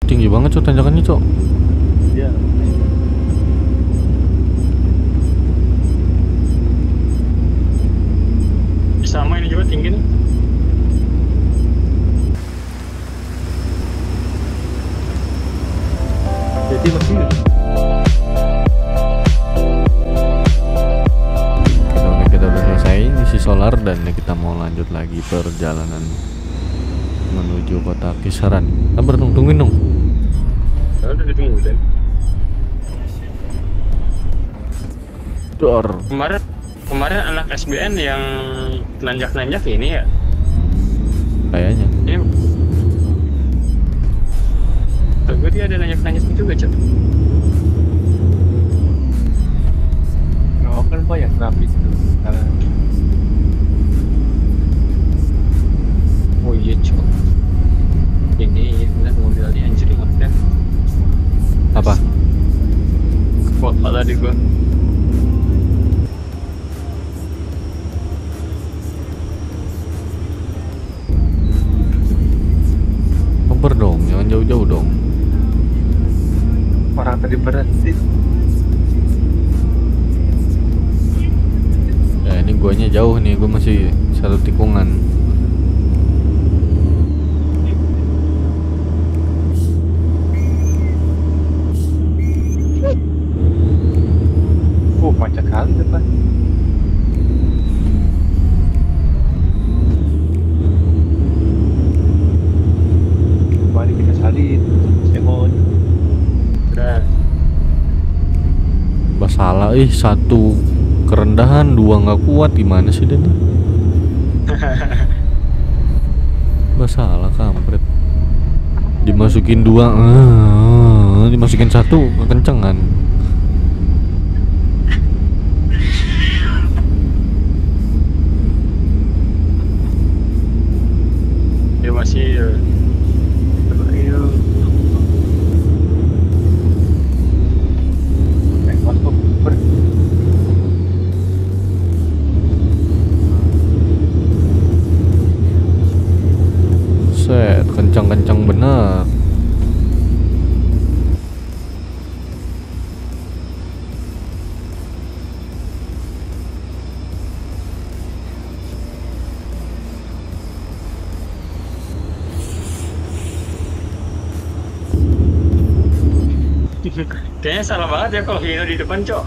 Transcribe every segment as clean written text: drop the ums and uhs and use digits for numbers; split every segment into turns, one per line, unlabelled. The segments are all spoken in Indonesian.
Tinggi banget cok tanjakannya cok.
Iya.
Sama ini juga tinggi nih.
Jadi masih
Kita udah selesai isi solar dan kita mau lanjut lagi perjalanan menuju kota Kisaran. Sabar dong, tungguin dong.
Udah ditunggu dan
Dor.
kemarin anak SBN yang nanjak-nanjak ini ya.
Kayaknya.
Ini tapi dia ada nanjak-nanjak juga cok.
oh, kan banyak rapis itu sekarang.
Oh iya cok. Ini benar mobilnya anjir ya.
Apa?
Kota tadi gua.
Sabar dong, jangan jauh-jauh dong.
Orang tadi berhenti.
Ya ini guanya jauh nih, gua masih satu tikungan.
Macet kali depan. Mari kita salin. Semon.
Udah.
Salah satu kerendahan, dua nggak kuat, gimana sih Dan? Salah kampret. Dimasukin dua, dimasukin satu kekencengan.
Dia masih
Masuk ber.
Set, kencang-kencang bener.
kayaknya salah banget ya kalau Hino di depan cok.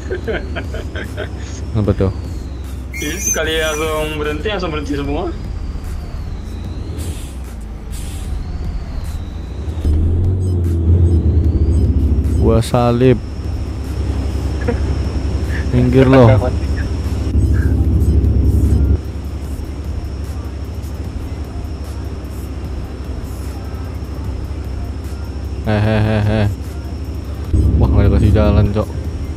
Apa tuh?
Ini sekali langsung berhenti semua.
Gua salib. Minggir loh. Hehehe. Wah, nggak dikasih jalan cok.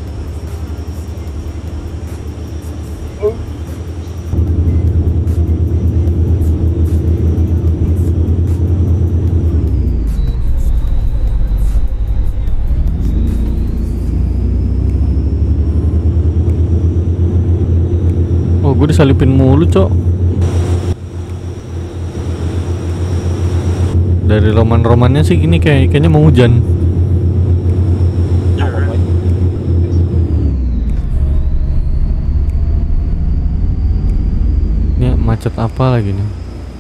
Oh, gue disalipin mulu cok. Dari roman-romannya sih gini kayaknya mau hujan. Ini macet apa lagi nih?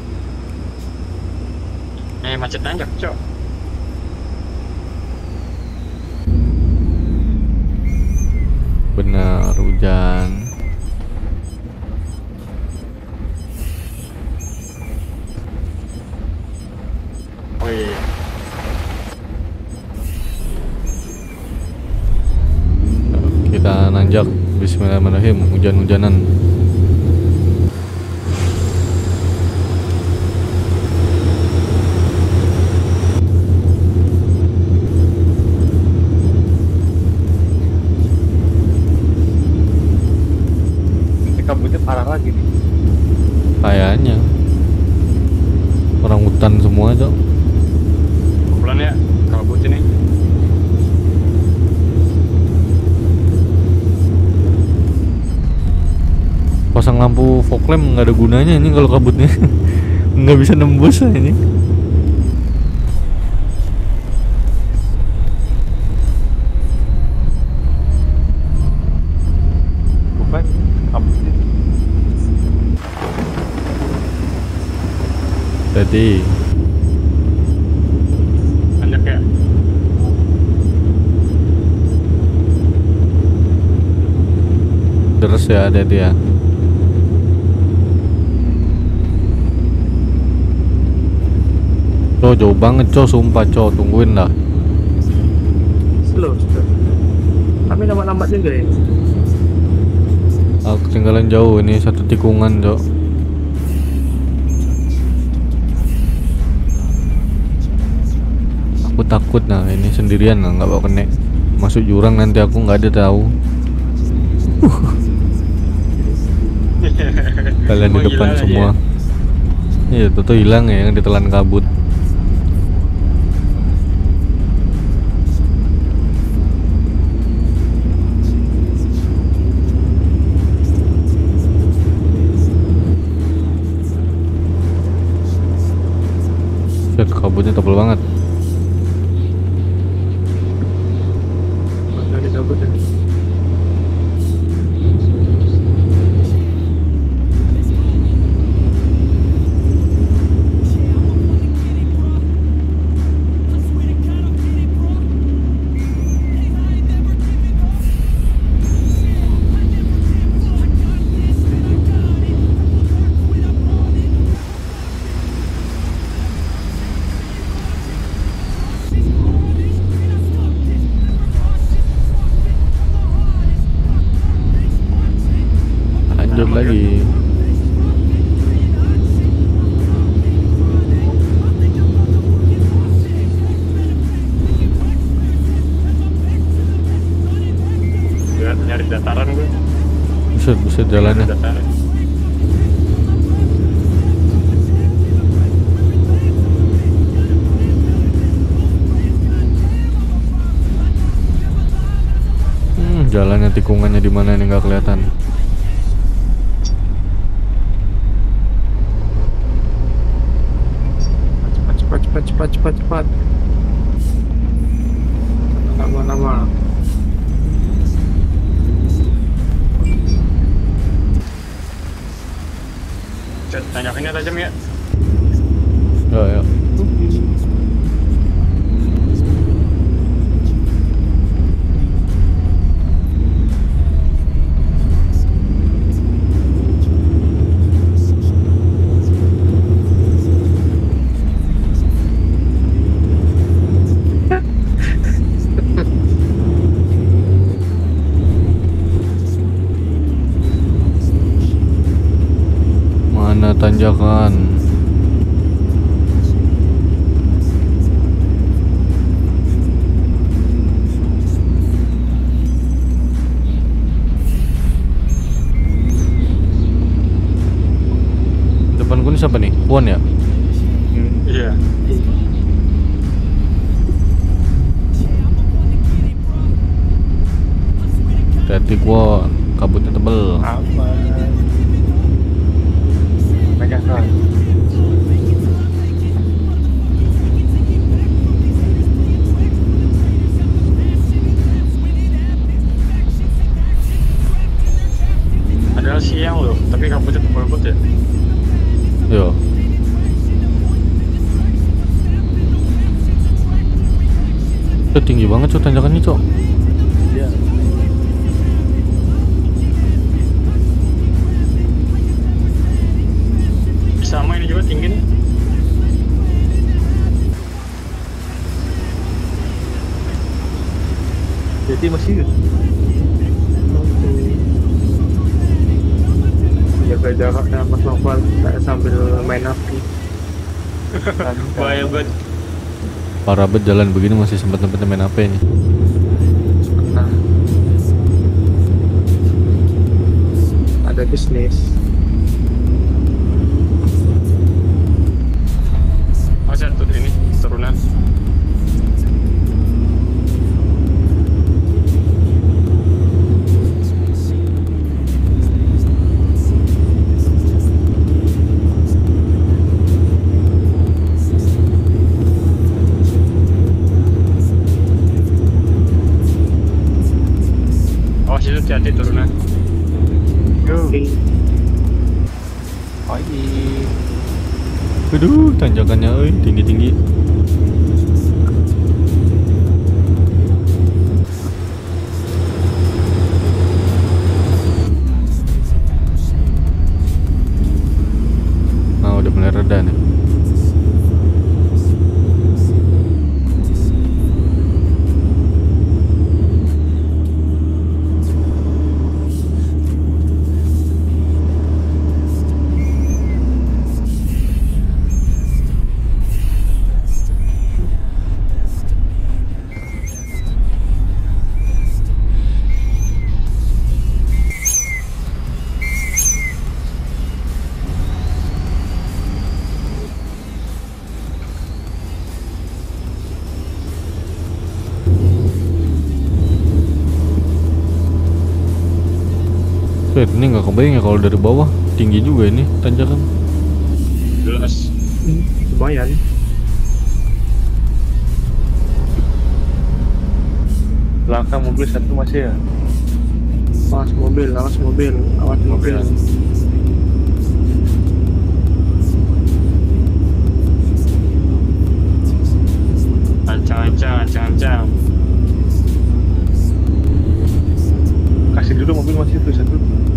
Macet nanjak cok.
Bener, hujan.
Wih.
Kita nanjak. Bismillahirrahmanirrahim. Hujan-hujanan.
Kabutnya parah lagi nih.
Kayaknya orang hutan semua cok.
Pelan ya kabut ini.
Pasang lampu fog lamp nggak ada gunanya ini kalau kabutnya nggak bisa nembus ini. hati-hati.
Banyak ya.
Terus ya, hati-hati ya. Cok, jauh banget cok, sumpah cok, tungguin lah.
Slow. Tapi lambat-lambat juga ya.
Aku ketinggalan jauh, ini satu tikungan cok. Aku takut nah, ini sendirian lah, nggak bawa kenek. Masuk jurang nanti aku nggak ada tahu. Kalian di
Mau
depan
hilang aja
semua. Iya, tuh hilang ya yang ditelan kabut. Set, kabutnya tebel banget.
Nggak ada cabut ya.
Lanjut lagi.
Lihat nyari dataran gue.
Buset jalannya.
Dataran.
Jalannya tikungannya di mana nih nggak kelihatan.
Cepat. Lama-lama.
Cet, tanyakannya tajam ya.
Ya. Mana tanjakan? Depanku ini siapa nih? Puan ya?
Iya.
Hati gua kabutnya tebel.
Aman. Banyak kan.
Padahal siang loh, tapi kabutnya tebal-tebal ya.
Yo. Itu tinggi banget cok tanjakannya cok.
Iya.
Sama ini juga tinggi nih.
Jadi masih
Jaga jarak dengan Mas Novel sambil main api.
Bahaya banget.
Parah banget jalan begini masih sempet-sempetnya main HP nih.
Nah, ada bisnis.
Oh, satu ini turunan. Oh, situ hati-hati turunan.
Go.
Oke.
Pagi.
Aduh, tanjakannya tinggi-tinggi. Nah, udah mulai reda nih. Ini nggak kebayang ya kalau dari bawah. Tinggi juga ini tanjakan.
Jelas.
Lumayan.
Belakang mobil satu masih ya.
Awas mobil, awas mobil, awas mobil.
Ancang.
Kasih dulu mobil masih itu satu.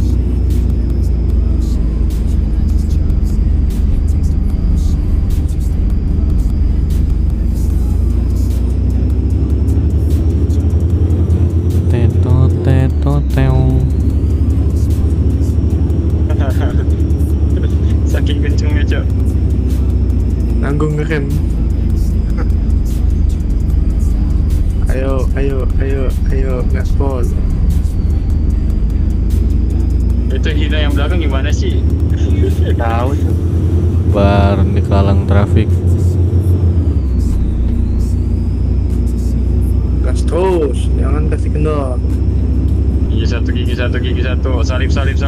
Teto.
Saking kencengnya, Cok.
Nanggung ngerem. Ayo, gaspol.
Itu Hina yang belakang gimana sih?
Tahu tuh.
Bar di kalang trafik.
Gas terus, jangan kasih kendor.
Gigi satu. Salib.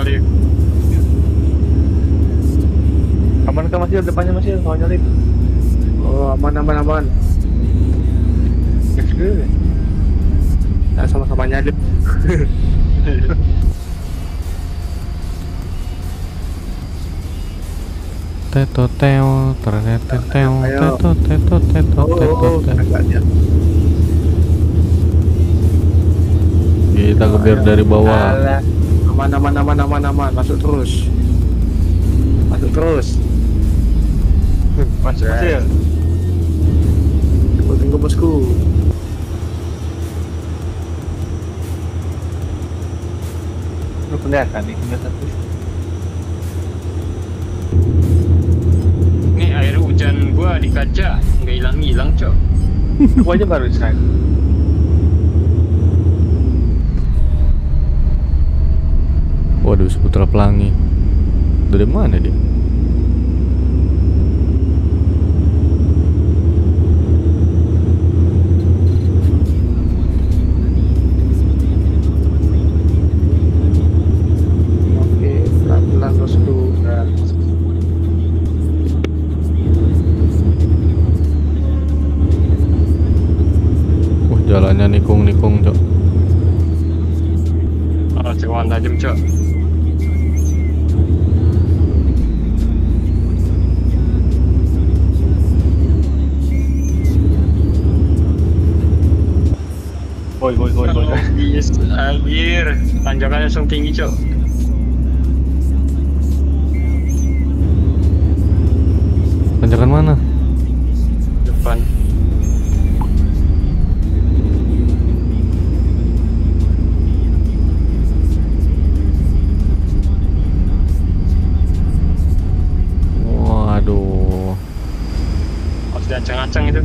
Aman kan masih depannya masih kalau nyalip.
Oh, aman.
Next dulu.
Nah, sama-sama nyalip.
Teto.
Oh, agak dia.
Kita gebir dari bawah.
Alah.
Aman. Masuk terus.
Masih ya.
Tunggu bosku.
Lu kelihatan nih, tinggal satu.
Nih air hujan gua di kaca nggak hilang, Cok.
Gua aja barusan.
Waduh, seputar pelangi. Dari mana dia?
Oke, pelan-pelan bosku.
Jalannya nikung, Cok.
Oh, cawan tajam, Cok.
Woi.
Yes, anjir. Tanjakannya langsung tinggi, Cok.
Tanjakan mana?
Depan.
Waduh.
Harus diancang-ancang itu.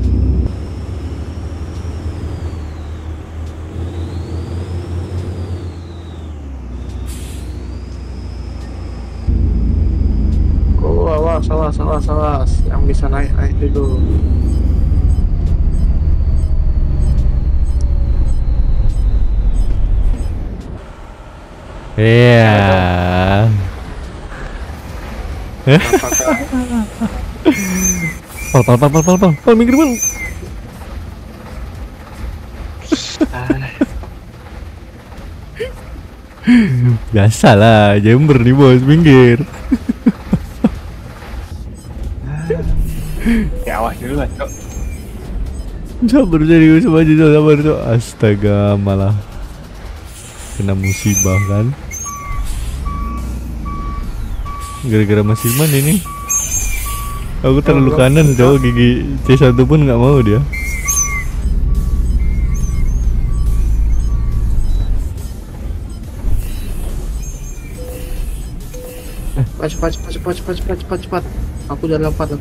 Oh, awas. Yang bisa naik dulu.
Iya. Pal, minggir Pal. Biasa lah, Jember nih bos, minggir.
dulu lah, Cok.
Sabar serius aja Cok, sabar Cok. Astaga, malah kena musibah kan. Gara-gara Mas Iman ini. Aku terlalu kanan Cok, gigi C1 pun nggak mau dia.
Cepat. Aku udah lompat.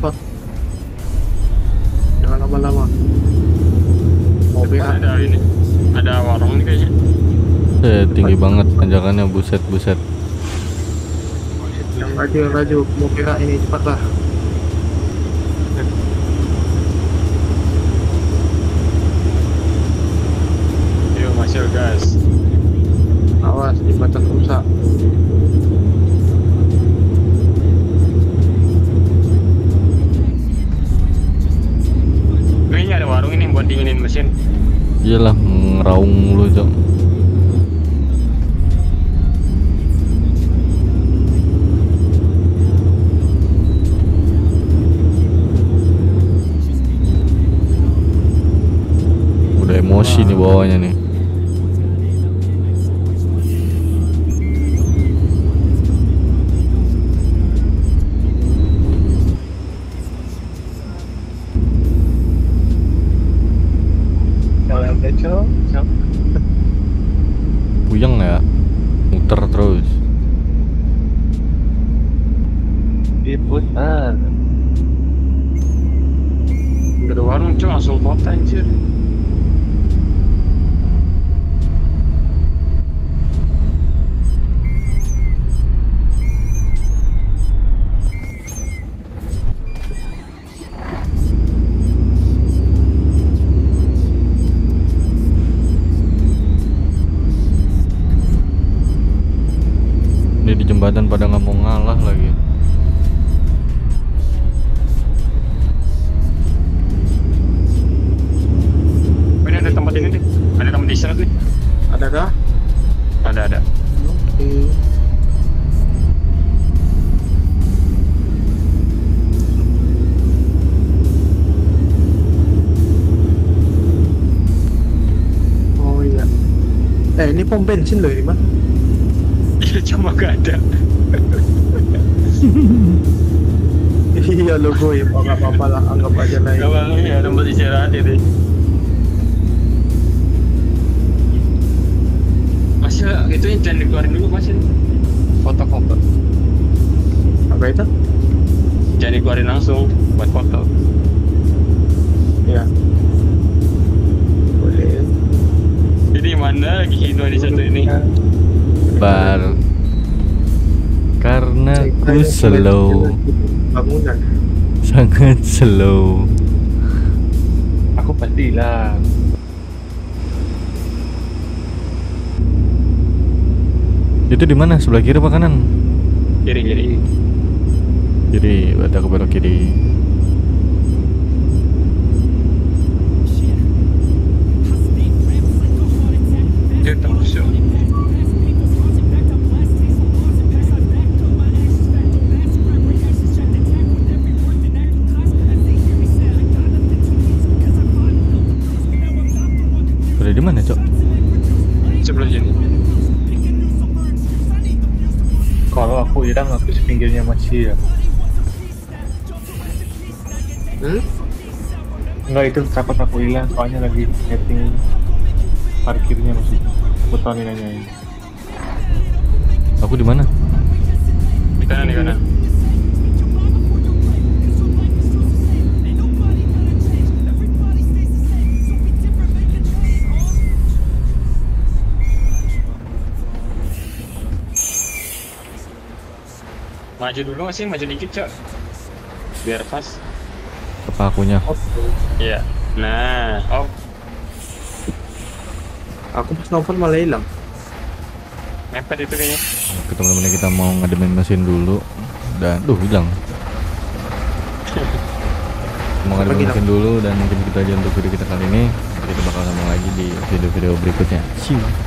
Jangan lama-lama. Mobil
Ada ini. Ada warung nih kayaknya.
Tinggi banget tanjakannya, buset.
yang laju. Mobil ini cepatlah.
Yuk masuk gas.
Awas jembatan rusak.
Ini ada warung ini buat dinginin mesin.
Iyalah, ngeraung mulu Cok. Udah emosi nih bawahnya nih.
Jalan deh, Cok.
Puyeng ya, muter terus.
Diputar.
Udah ada warung cuy, langsung kota anjir.
Ini di jembatan pada nggak mau ngalah lagi.
Ini ada tempat ini nih, ada tempat istirahat nih.
Ada kah?
Ada.
Oke. Oh iya. Ini pom bensin loh ini mah.
Iya cuma gak ada.
Iya logo ya, nggak apa-apa lah, anggap aja lah.
Gak bang, ya tempat istirahat ini. Masih itu yang jangan dikeluarin dulu masih. Foto.
Apa itu?
Jangan dikeluarin langsung buat foto.
Ya. Boleh.
Jadi mana lagi Hino di satu ini?
Bar. Karena ku slow,
Bangunan.
sangat slow.
Aku pasti hilang.
Itu di mana? Sebelah kiri apa kanan?
Kiri.
Kiri, berarti aku belok kiri.
Dia tembus yuk.
Berada di mana, Cok?
Sebelah sini.
Kalau aku hilang, aku di pinggirnya masih ya. Enggak, itu takut aku hilang, soalnya lagi setting parkirnya masih. Aku tahu nih nanyain.
Aku di mana?
Di kanan. Maju dulu nggak sih? Maju dikit cok. Biar pas.
Apa akunya?
Iya. Nah,
Aku pas nelfon malah hilang.
mepet itu kayaknya.
Oke teman-teman, kita mau ngademin mesin dulu. Dan hilang. Mau ngademin mesin dulu dan mungkin kita aja untuk video kita kali ini. Kita bakal sambung lagi di video-video berikutnya. See you.